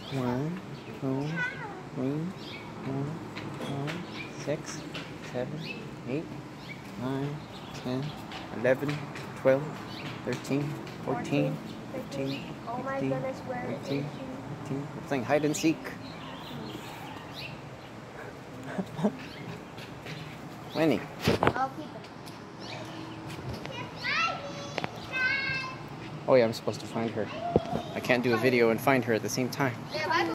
1, 2, 3, 4, 5, 6, 7, 8, 9, 10, 11, 12, 13, 14, 15, 16, 18, 19. We're playing hide and seek. Winnie. I'll keep it. Oh yeah, I'm supposed to find her. I can't do a video and find her at the same time.